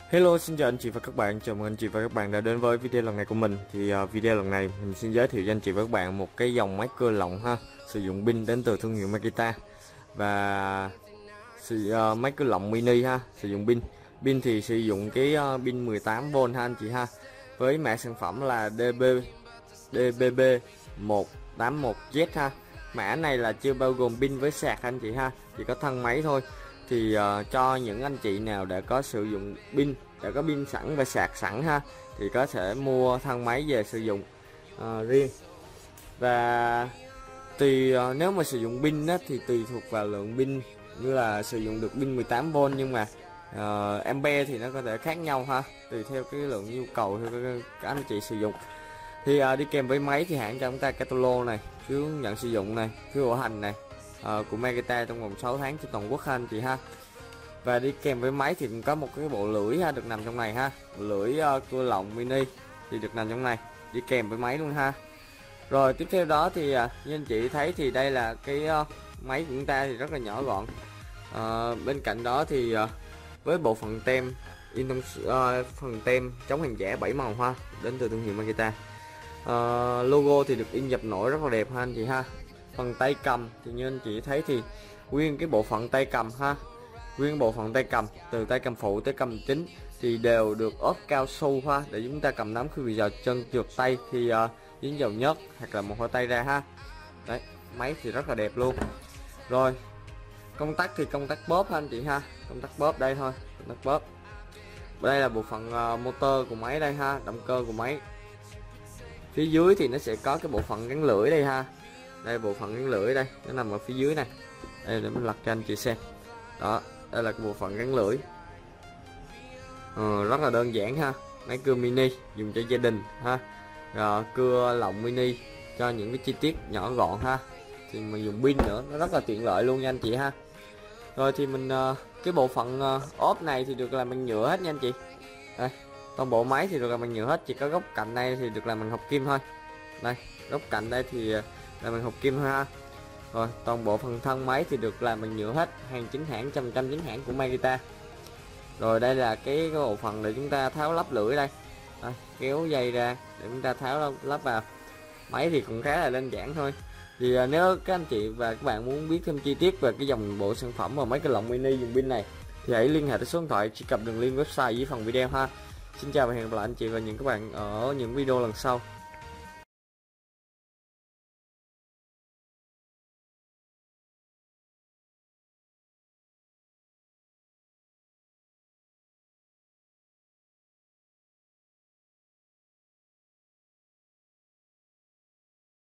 Hello, xin chào anh chị và các bạn. Chào mừng anh chị và các bạn đã đến với video lần này của mình. Video lần này mình xin giới thiệu cho anh chị và các bạn một cái dòng máy cưa lọng ha, sử dụng pin đến từ thương hiệu Makita. Và máy cưa lọng mini ha, sử dụng pin. Pin thì sử dụng cái pin 18V ha anh chị ha. Với mã sản phẩm là DBB181Z ha. Mã này là chưa bao gồm pin với sạc anh chị ha, chỉ có thân máy thôi. Thì cho những anh chị nào đã có sử dụng pin, đã có pin sẵn và sạc sẵn ha, thì có thể mua thân máy về sử dụng riêng. Và nếu mà sử dụng pin á, thì tùy thuộc vào lượng pin, như là sử dụng được pin 18V nhưng mà ampere thì nó có thể khác nhau ha, tùy theo cái lượng nhu cầu theo các anh chị sử dụng. Thì đi kèm với máy thì hãng cho chúng ta catalog này, phiếu hướng dẫn sử dụng này, phiếu bảo hành này của Makita trong vòng 6 tháng trên toàn quốc ha anh chị ha. Và đi kèm với máy thì cũng có một cái bộ lưỡi ha, được nằm trong này ha, bộ lưỡi cưa lọng mini thì được nằm trong này, đi kèm với máy luôn ha. Rồi tiếp theo đó thì như anh chị thấy thì đây là cái máy của chúng ta thì rất là nhỏ gọn. Bên cạnh đó thì với bộ phận tem phần tem chống hàng giả 7 màu ha, đến từ thương hiệu Makita. Logo thì được in dập nổi rất là đẹp ha anh chị ha. Phần tay cầm thì như anh chị thấy thì nguyên cái bộ phận tay cầm ha, nguyên bộ phận tay cầm từ tay cầm phụ tới cầm chính thì đều được ốp cao su ha, để chúng ta cầm nắm khi bị vào chân trượt tay thì dính dầu nhớt hoặc là một hồi tay ra ha. Đấy, máy thì rất là đẹp luôn. Rồi công tắc thì công tắc bóp ha anh chị ha, công tắc bóp đây thôi, công tắc bóp. Đây là bộ phận motor của máy đây ha, động cơ của máy. Phía dưới thì nó sẽ có cái bộ phận gắn lưỡi đây ha, đây bộ phận gắn lưỡi đây, nó nằm ở phía dưới này. Đây để mình lật cho anh chị xem. Đó, đây là cái bộ phận gắn lưỡi. Rất là đơn giản ha, máy cưa mini dùng cho gia đình ha. Rồi, cưa lọng mini cho những cái chi tiết nhỏ gọn ha, thì mình dùng pin nữa, nó rất là tiện lợi luôn nha anh chị ha. Rồi thì mình cái bộ phận ốp này thì được làm bằng nhựa hết nha anh chị. Đây, toàn bộ máy thì được làm bằng nhựa hết, chỉ có góc cạnh này thì được làm bằng hợp kim thôi. Đây, góc cạnh đây thì làm bằng hợp kim thôi ha. Rồi toàn bộ phần thân máy thì được làm bằng nhựa hết, hàng chính hãng, 100% chính hãng của Makita. Rồi đây là cái bộ phận để chúng ta tháo lắp lưỡi đây. Đây, kéo dây ra để chúng ta tháo lắp vào. Máy thì cũng khá là đơn giản thôi. Thì nếu các anh chị và các bạn muốn biết thêm chi tiết về cái dòng bộ sản phẩm và mấy cái lọng mini dùng pin này thì hãy liên hệ tới số điện thoại truy cập đường link website dưới phần video ha. Xin chào và hẹn gặp lại anh chị và những các bạn ở những video lần sau.